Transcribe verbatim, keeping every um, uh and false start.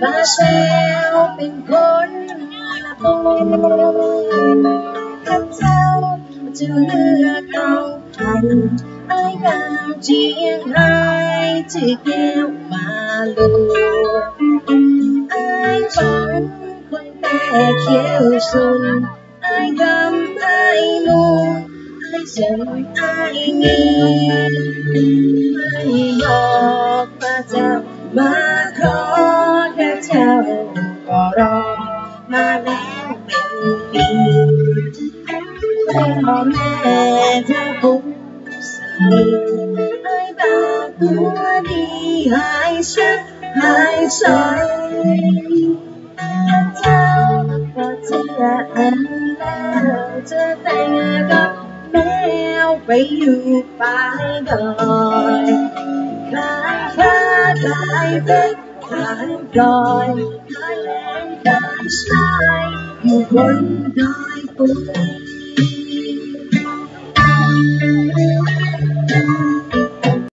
ป้าแซวเป็นคนละโบถ้าเจ้าจะเลือกเอาใครไอ้กางเจียงไฮ้ที่แก้วมาลูไอ้ฝันคนแต่เขียวสุนไอ้กำไอ้นูไอ้เสียงไอ้นี่ไม่บอกว่าเจ้ามาขอแค่เจ้าก็รอมาแล้วเป็นปีพ่อแม่เธอปุ๊บสนิทไอ้บาตัวดีหายชัดหายใสเจ้าก็เชื่ออันแล้วจะแต่งงานกับแมวไปอยู่ปลายดอยคลายคลาคลายเป็ดคลายดอยคลายแรงคลายชายอยู่บนดอยปุย